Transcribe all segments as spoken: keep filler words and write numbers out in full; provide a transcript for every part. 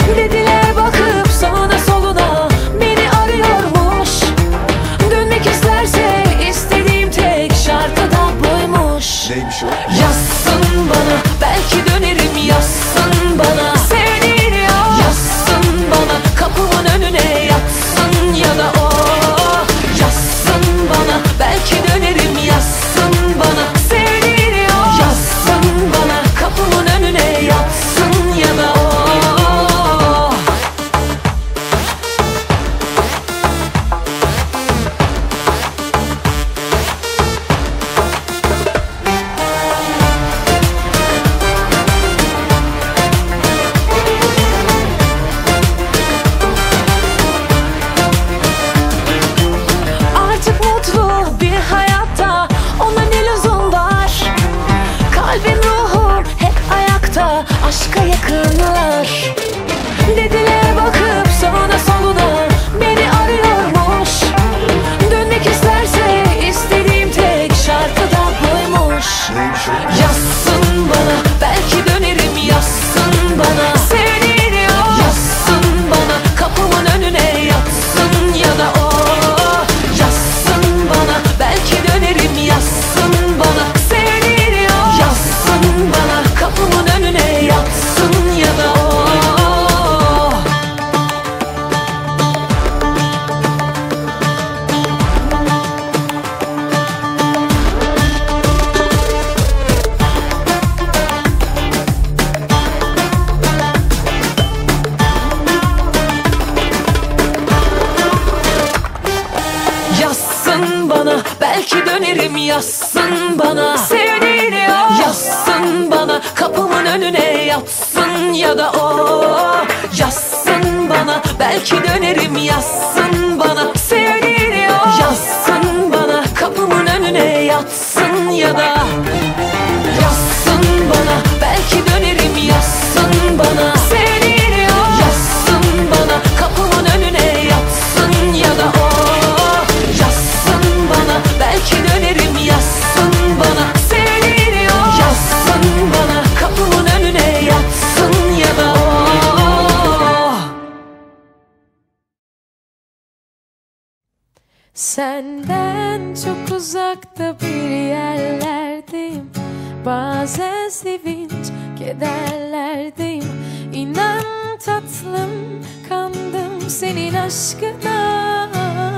Dediler bakıp sağına soluna beni arıyormuş. Dönmek isterse istediğim tek şarkı da buymuş. Neymiş o? Yazsın bana, belki dönerim, yazsın bana. Sevdiğini yaz, yazsın bana. Kapımın önüne yatsın ya da o. Yazsın bana, belki dönerim, yazsın bana. Sevdiğini yaz, yazsın bana. Kapımın önüne yatsın ya da o. Artık mutlu bir hayatta ona ne lüzum var? Kalbim ruhum hep ayakta, aşka yakınlar. Dediler bakıp sağına soluna beni arıyormuş. Dönmek isterse istediğim tek şarkı da buymuş. Neymiş o? Yazsın bana, belki dönerim, yazsın bana. Sevdiğini yaz, yazsın bana. Kapımın önüne yatsın ya da o. Yazsın bana, belki dönerim, yazsın bana. Sevdiğini yaz, yazsın bana. Kapımın önüne yatsın ya da o. Yazsın bana, belki dönerim, yazsın bana. Sevdiğini yaz, yazsın bana. Kapımın önüne yatsın ya da o. Yazsın bana, belki dönerim, yazsın bana. Sevdiğini yaz, yazsın bana. Kapımın önüne yatsın ya da. Yazsın bana, belki dönerim, yazsın bana. Sevdiğini yaz, yazsın bana. Kapımın önüne yatsın ya da o. Yazsın bana, belki dönerim, yazsın bana. Sevdiğini yaz, yazsın bana. Kapımın önüne yatsın ya da o. Senden çok uzakta bir yerlerdeyim. Bazen sevinç, kederlerdeyim. İnan tatlım, kandım senin aşkına.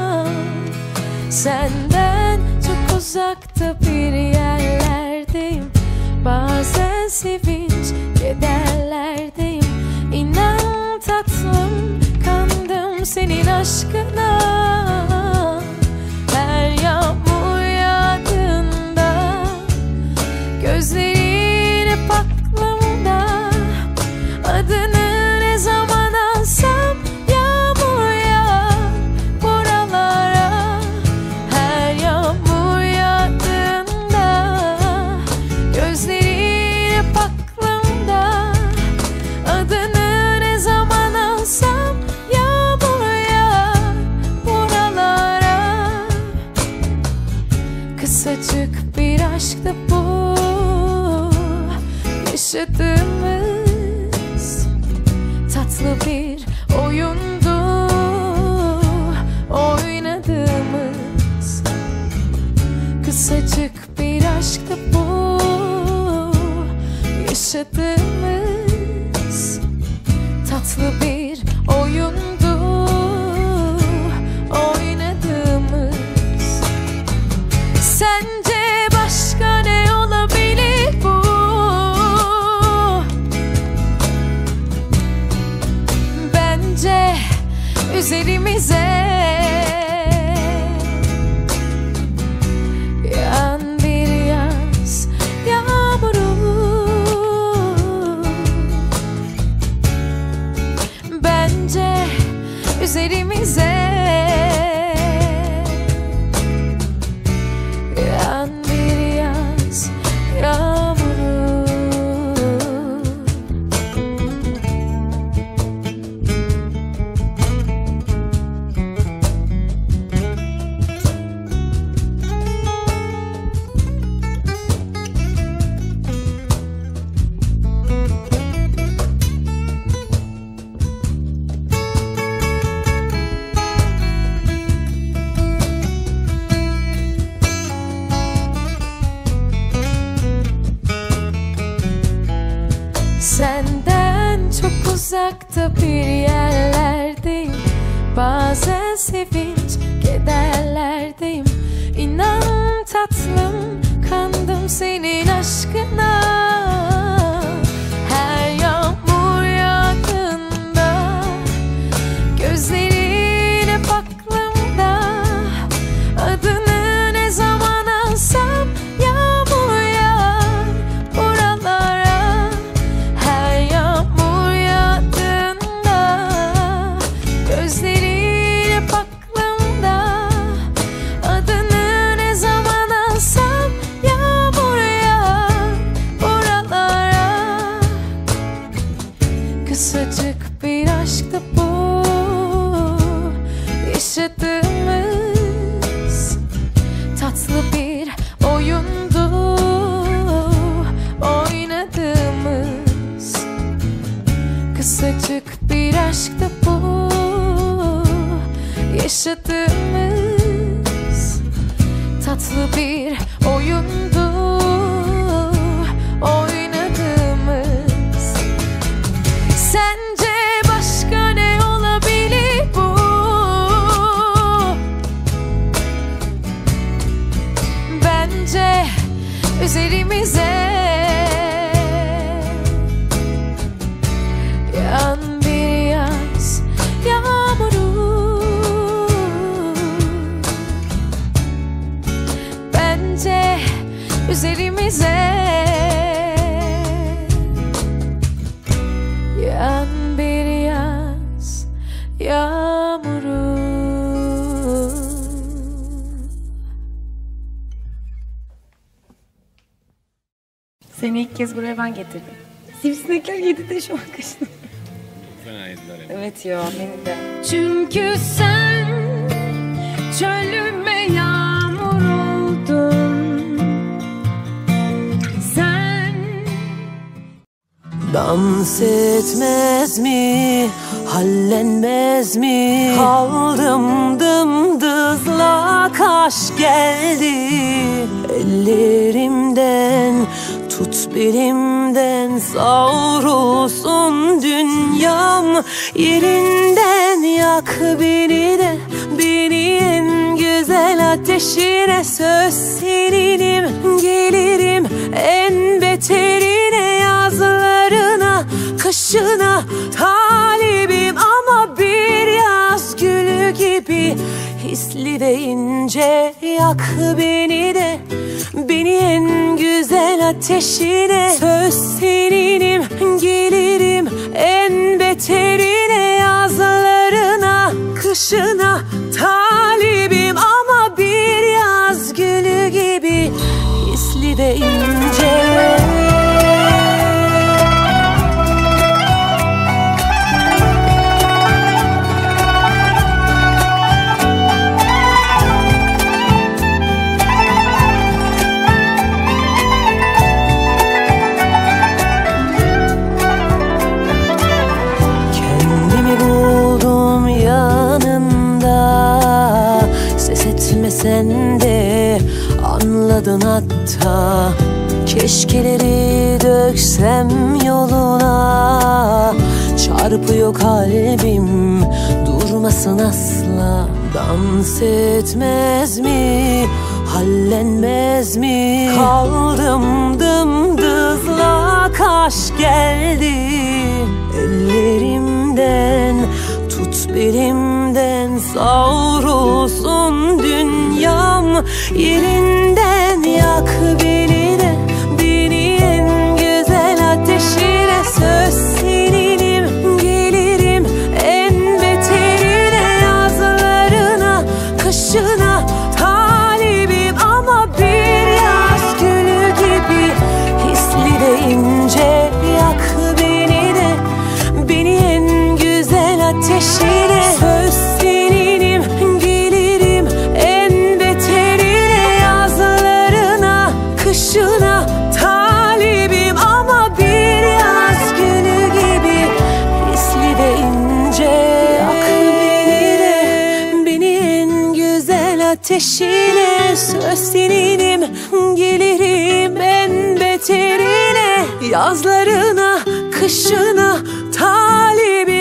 Senden çok uzakta bir yerlerdeyim. Bazen sevinç, kederlerdeyim. İnan tatlım, kandım senin aşkına. Her yağmur yağdığında gözlerin hep aklımda. Adını ne zaman alsam yağmur yağar buralara. Her yağmur yağdığında gözlerin hep aklımda. Adını ne zaman alsam yağmur yağar buralara. Kısacık bir aşktı bu yaşadığımız. Tatlı bir oyundu oynadığımız. Kısacık bir aşktı bu yaşadığımız. Tatlı bir oyundu oynadığımız. Sence başka ne olabilir bu? Bence üzerimize yağan bir yaz yağmuru. Bence üzerimize yağan bir yaz yağmuru. uzakta bir yerlerdeyim. Bazen sevinç kederlerdeyim. İnan tatlım, kandım senin aşkına. Her yağmur yağdığında gözlerine baktığımda, adını ne zaman alsam yağmur yağar buralara. Her yağmur yağdığında gözlerine baktığımda, adını ne zaman alsam yağmur yağar buralara. Kısacık bir aşktı bu yaşadığımız, tatlı bir oyundu oynadığımız. Kısacık bir aşktı bu yaşadığımız, tatlı bir oyundu oynadığımız. Sence başka ne olabilir bu? Bence üzerimize yağan bir yaz yağmuru. Bence üzerimize yağan bir yaz yağmuru. Seni ilk kez buraya ben getirdim. Sivrisinekler yedi de şu an kaçtı. Fena yediler yani. Evet ya, beni de. Çünkü sen çölüme yağmur oldun. Sen dans etmez mi, hallenmez mi? Kaldım dımdızlak, aşk geldi ellerimden. Tut belimden, savrulsun dünyam yerinden. Yak beni de, beni en güzel ateşine. Söz seninim, gelirim en beterine. Yazlarına, kışına talibim ama bir yaz gülü gibi hisli ve ince. Yak beni de, beni en güzel ateşine. Söz seninim, gelirim en beterine. Yazlarına, kışına talibim ama bir yaz gülü gibi hisli ve ince. Sen de anladın hatta. Keşkeleri döksem yoluna. Çarpıyor kalbim, durmasın asla. Dans etmez mi, hallenmez mi? Kaldım dımdızlak, aşk geldi ellerimden. Tut belimden, savrulsun dünyam yerinden. Yak beni de, beni en güzel ateşine. Söz seninim, gelirim en beterine. Yazlarına, kışına talibim ama bir yaz gülü gibi hisli ve ince. Yak beni de, beni en güzel ateşine. Söz seninim, gelirim en beterine. Yazlarına, kışına talibim ama bir yaz günü gibi hisli ve ince. Yak beni de, beni en güzel ateşine. Söz seninim, gelirim en beterine. Yazlarına, kışına talibim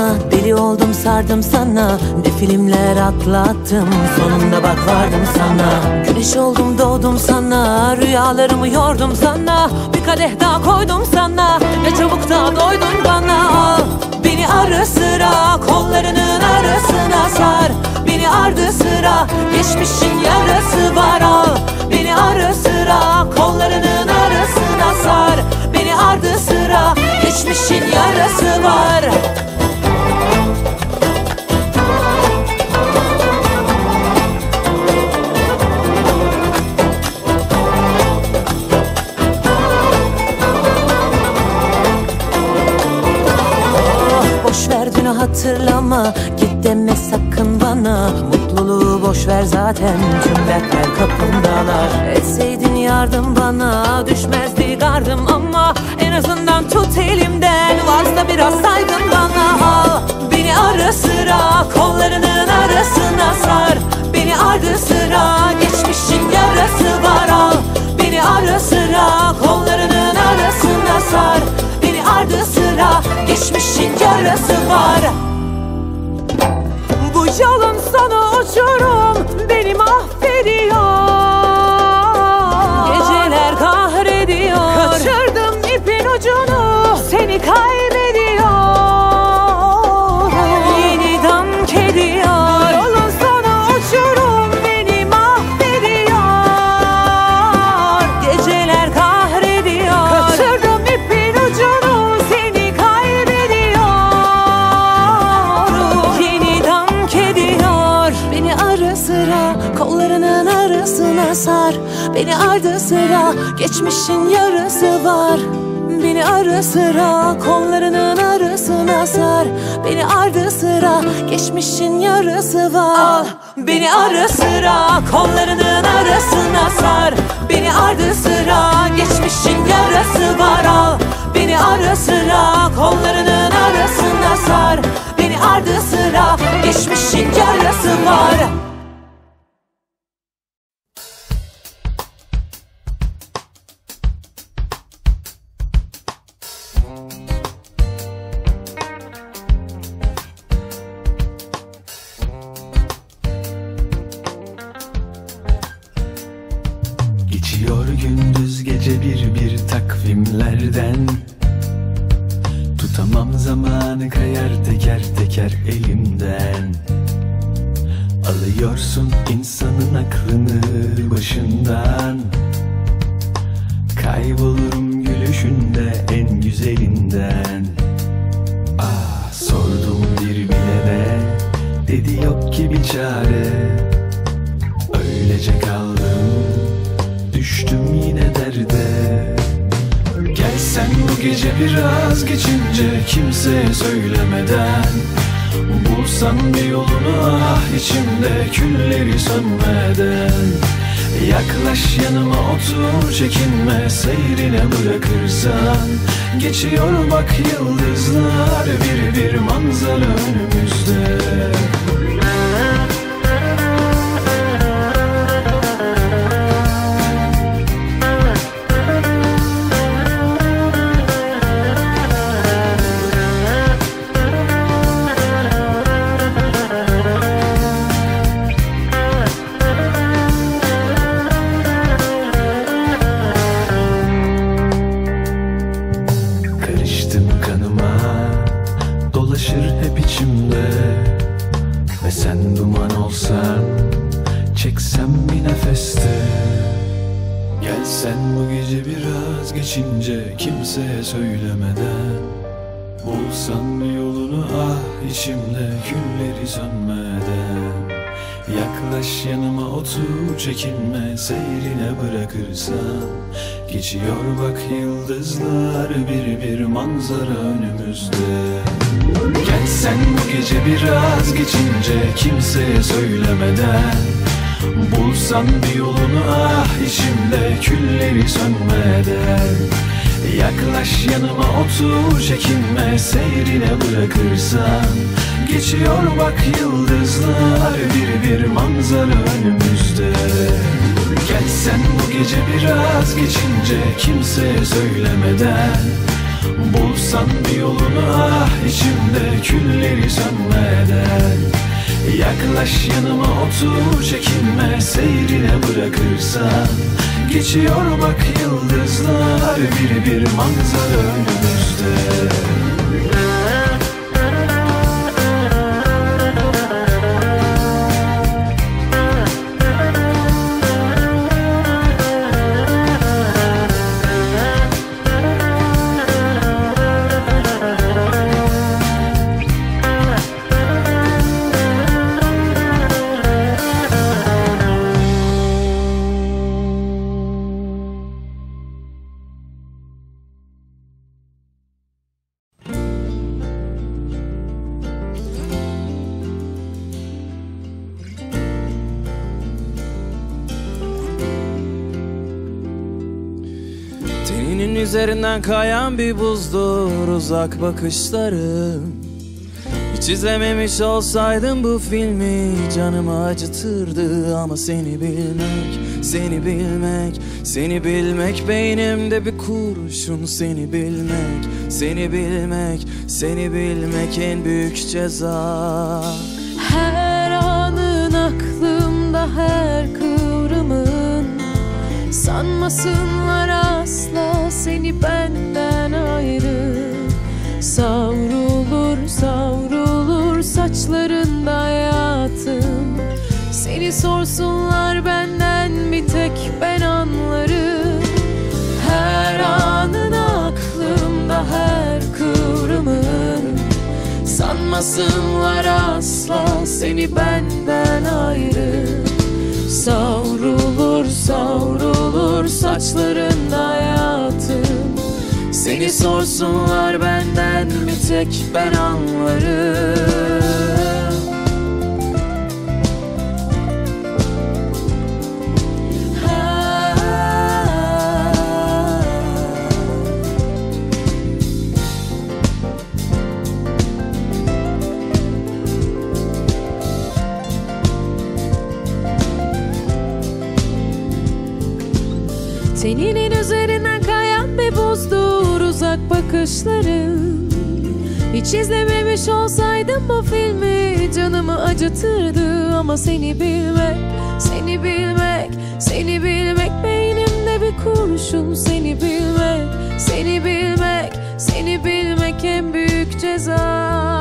sana, deli oldum sardım sana. Ne filmler atlattım, sonunda bak vardım sana. Güneş oldum doğdum sana, rüyalarımı yordum sana. Bir kadeh daha koydum sana, ne çabuk da doydun bana. Al beni ara sıra, kollarının arasına sar. Beni ardı sıra, geçmişin yarası var. Al beni ara sıra, kollarının arasına sar. Beni ardı sıra, geçmişin yarası var. Boş ver dünü hatırlama, git deme sakın bana. Mutluluğu boş ver zaten, tüm dertler kapımdalar. Etseydin yardım bana, düşmezdi gardım. Ama en azından tut elimden, varsa biraz saygın bana. Al beni ara sıra, kollarının arasına sar. Beni ardı sıra, geçmişin yarası var. Al beni ara sıra, kollarının arasına sar. Beni ardı sıra, geçmişin yarası var. Bu yolun sonu uçurum, beni mahvediyor. Geceler kahrediyor, kaçırdım ipin ucunu, seni kaybediyor. Yeniden kediyor, yolun sonu uçurum, beni mahvediyor. Geceler kahrediyor, kaçırdım ipin ucunu, seni kaybediyor. Yeniden kediyor, beni ara sıra, kollarının arasına sar. Beni ardı sıra, geçmişin yarısı var. Beni ara sıra, kollarının arasına sar. Beni ardı sıra, geçmişin yarısı var. Al beni ara sıra, kollarının arasına sar. Beni ardı sıra, geçmişin yarısı var. Al beni ara sıra, kollarının arasına sar. Beni ardı sıra, geçmişin yarısı var. Geçiyor gündüz gece bir bir takvimlerden. Tutamam zamanı, kayar teker teker elimden. Alıyorsun insanın aklını başından. Kaybolurum gülüşünde en güzelinden. Ah, sordum bir bilene, dedi yok ki bir çare. Öylece kaldım, düştüm yine derde. Gelsen bu gece biraz geçince, kimseye söylemeden. Bulsan bir yolunu, ah içimde külleri sönmeden. Yaklaş yanıma otur, çekinme, seyrine bırakırsan. Geçiyor bak yıldızlar, bir bir manzara önümüzde. Karıştın kanıma, dolaşır hep içimde. Ve sen duman olsan, çeksem bir nefeste. Gelsen bu gece biraz geçince, kimseye söylemeden. Bulsan bir yolunu, ah içimde külleri sönmeden. Yaklaş yanıma otur, çekinme, seyrine bırakırsan. Geçiyor bak yıldızlar, bir bir manzara önümüzde. Gelsen bu gece biraz geçince, kimseye söylemeden. Bulsan bir yolunu, ah içimde külleri sönmeden. Yaklaş yanıma otur, çekinme, seyrine bırakırsan. Geçiyor bak yıldızlar, bir bir manzara önümüzde. Gelsen bu gece biraz geçince, kimseye söylemeden. Bulsan bir yolunu ah içimde külleri sönmeden. Yaklaş yanıma otur çekinme seyrine bırakırsan. Geçiyor bak yıldızlar bir bir manzara önümüzde. Teninin üzerinden kayan bir buzdur uzak bakışlarım. Hiç izlememiş olsaydım bu filmi canımı acıtırdı. Ama seni bilmek, seni bilmek, seni bilmek beynimde bir kurşun. Seni bilmek, seni bilmek, seni bilmek en büyük ceza. Her anın aklımda her kıvrımın. Sanmasınlar asla seni benden ayrı. Savrulur savrulur saçlarında hayatım. Seni sorsunlar benden bir tek ben anlarım. Her anın aklımda her kıvrımın. Sanmasınlar asla seni benden ayrı. Savrulur savrulur saçlarında hayatım. Seni sorsunlar benden bir tek ben anlarım. Teninin üzerinden kayan bir buzdur uzak bakışların. Hiç izlememiş olsaydım bu filmi canımı acıtırdı. Ama seni bilmek, seni bilmek, seni bilmek beynimde bir kurşun. Seni bilmek, seni bilmek, seni bilmek en büyük ceza.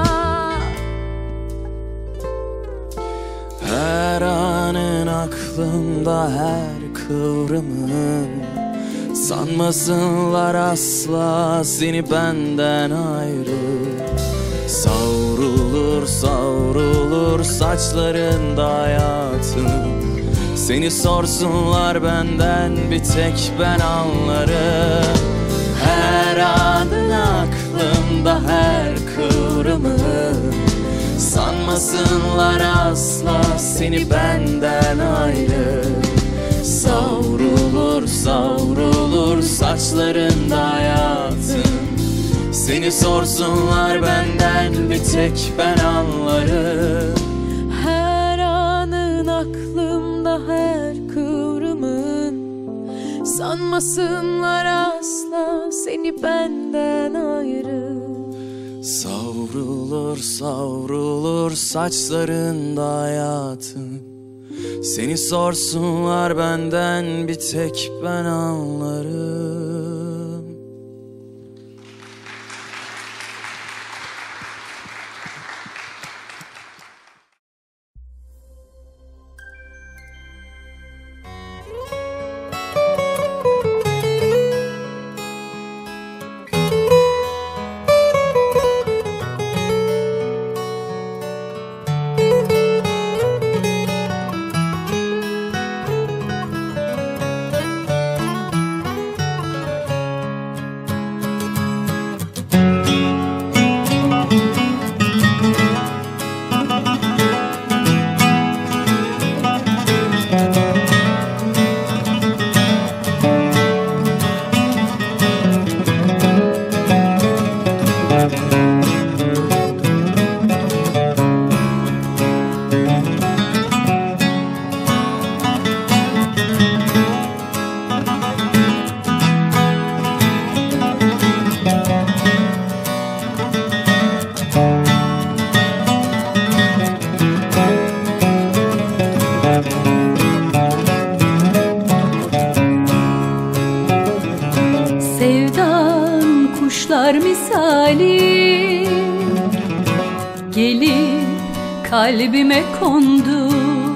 Her anın aklımda her kıvrımın. Sanmasınlar asla seni benden ayrı. Savrulur savrulur saçlarında hayatım. Seni sorsunlar benden bir tek ben anlarım. Her anın aklımda her kıvrımın. Sanmasınlar asla seni benden ayrı. Savrulur savrulur saçlarında hayatım. Seni sorsunlar benden bir tek ben anlarım. Her anın aklımda her kıvrımın. Sanmasınlar asla seni benden ayrı. Savrulur savrulur saçlarında hayatım. Seni sorsunlar benden bir tek ben anlarım. kalbime kondu.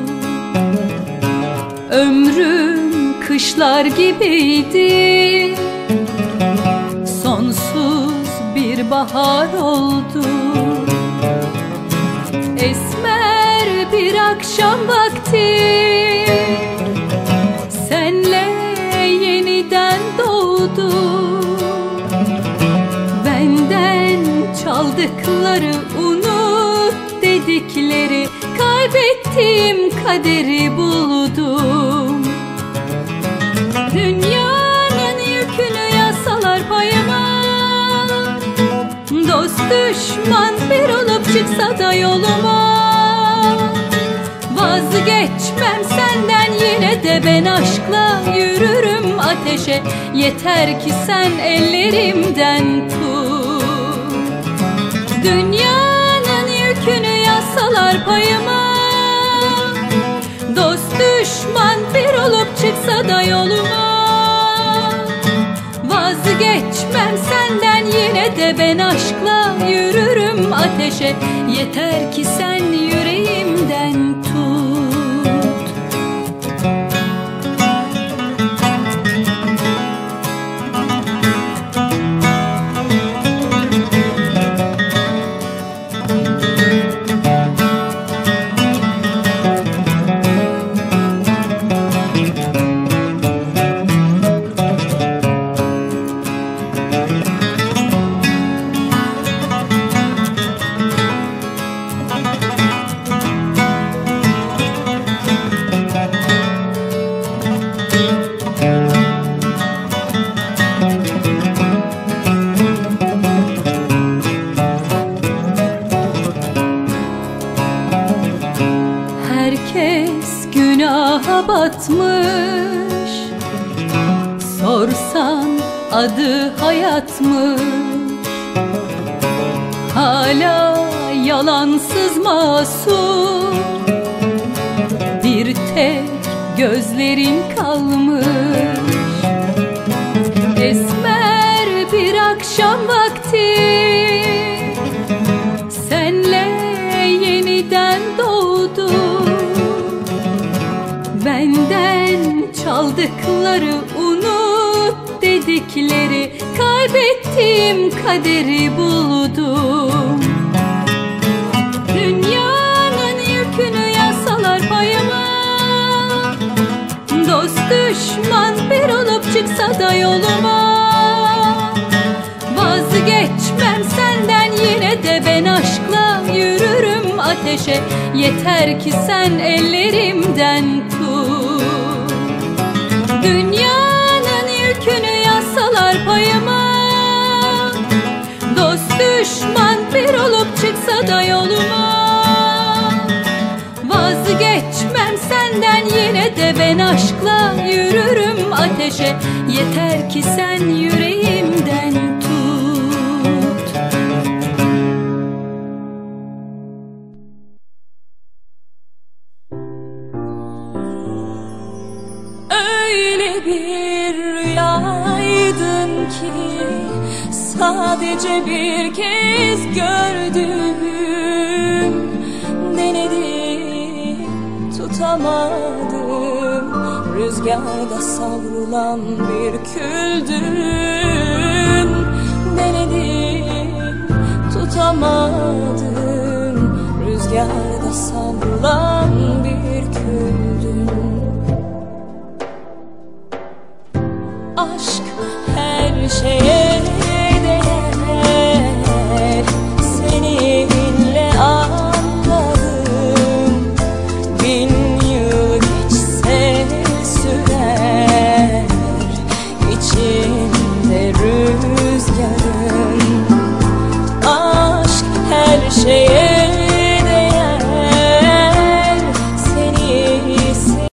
Ömrüm kışlar gibiydi, sonsuz bir bahar oldu. Esmer bir akşam vakti senle yeniden doğdu. Benden çaldıkları unut dedikleri, kaybettiğim kaderi buldum. Dünyanın yükünü yazsalar payıma, dost düşman bir olup çıksa da yoluma, vazgeçmem senden yine de ben aşkla yürürüm ateşe. Yeter ki sen ellerimden tut. Dünyanın yükünü yazsalar payıma, dost düşman bir olup çıksa da yoluma, vazgeçmem senden yine de ben aşkla yürürüm ateşe. Yeter ki sen yüreğimden tut. Herkes günaha batmış, sorsan adı hayatmış. Hala yalansız masum bir tek gözlerin kalmış. Esmer bir akşam vakti senle yeniden doğdu. Benden çaldıkları unut dedikleri, kaybettiğim kaderi buldum. Dünyanın yükünü yazsalar payıma, dost düşman bir olup çıksa da yoluma, vazgeçmem senden yine de ben aşkla yürürüm ateşe. Yeter ki sen ellerimden tut. Dünyanın yükünü yazsalar payıma, dost düşman bir olup çıksa da yoluma, vazgeçmem senden yine de ben aşkla yürürüm ateşe. Yeter ki sen yüreğimden tut. Öyle bir rüyaydın ki sadece bir kez gördüm. Denedim, tutamadım, rüzgarda savrulan bir küldün. Denedim, tutamadım, rüzgarda savrulan bir küldün.